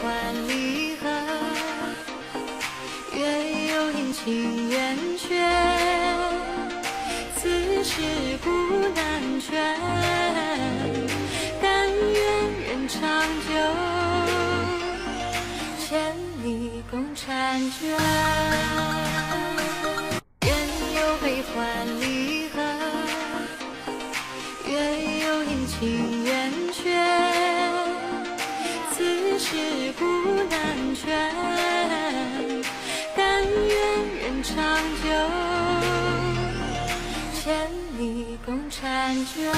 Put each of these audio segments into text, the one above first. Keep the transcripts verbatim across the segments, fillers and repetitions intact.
欢离合，月有阴晴圆缺，此事古难全。但愿人长久，千里共婵娟。人有悲欢离合，月有阴晴圆缺，此事古难全。但愿人长久，千里共婵娟。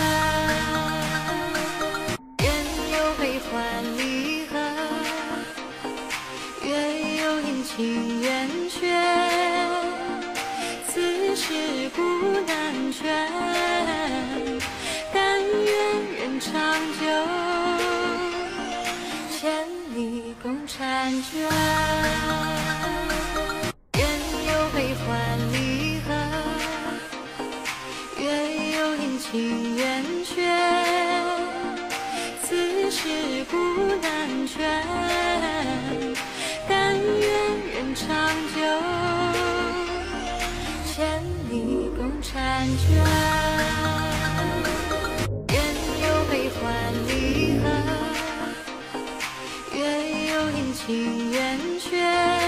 人有悲欢离合，月有阴晴圆缺，此事古难全。但愿人长久，千里共婵娟。人有悲欢离合，月有阴晴圆缺，此事古难全。但愿人长久，千里共婵娟。人有悲欢离合，月有阴晴圆缺，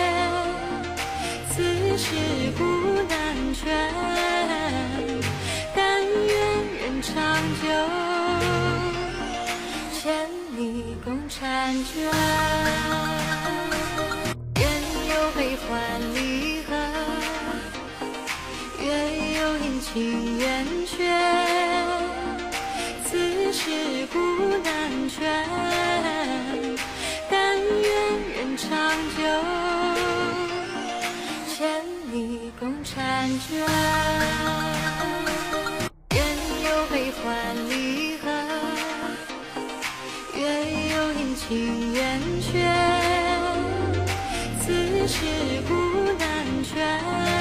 此事古难全。但愿人长久，千里共婵娟。人有悲欢离合，月有阴晴圆缺，此事古难全。但愿人长久，千里共婵娟。人有悲欢离合，月有阴晴圆缺，此事古难全。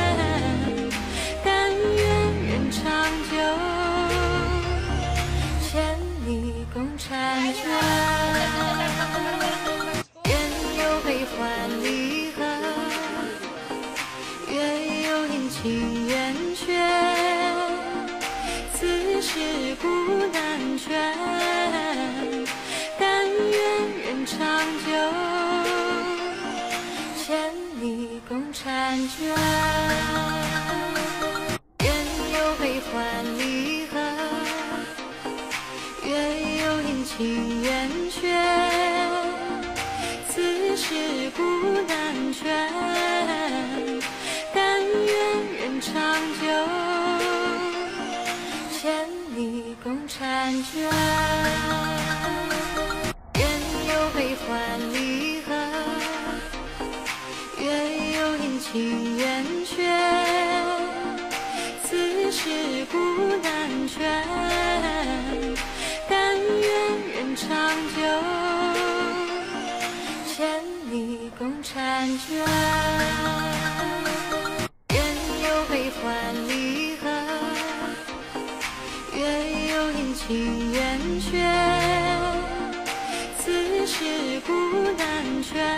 但愿人长久，千里共婵娟。人有悲欢离合，月有阴晴圆缺，此事古难全。但愿人长久，千里共婵娟。人有悲欢离合，月有阴晴圆缺，此事古难全。但愿人长久，千里共婵娟。人有悲欢离合，月有阴晴圆缺，此事古难全。但愿人长久，千里共婵娟。人有悲欢离合，月有阴晴圆缺，此事古难全。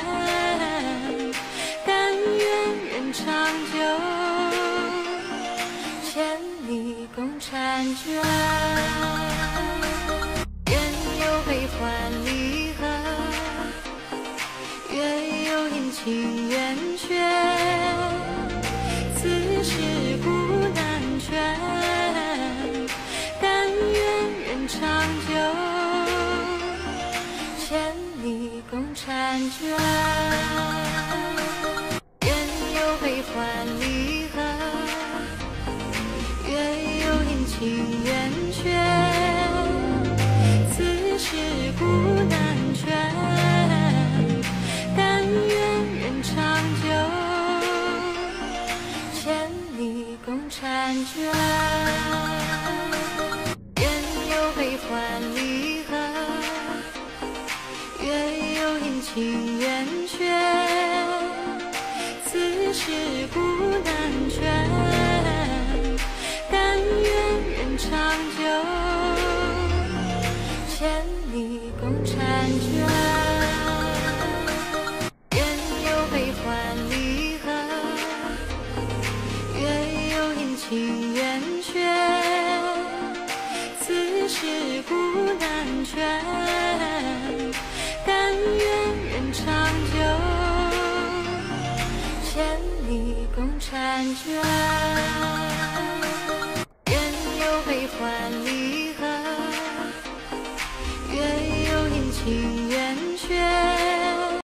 但愿人长久，千里共婵娟。人有悲欢离合，月有阴晴圆缺，此事古难全。但愿人长久，千里共婵娟。人有悲欢离合，月有阴晴圆缺，此事古难全。但愿人长久，千里共婵娟。人有悲欢离合，月有阴晴圆缺，此事古难全。但愿人长久，千里共婵娟。 情圆缺，此事古难全，但愿人长久，千里共婵娟。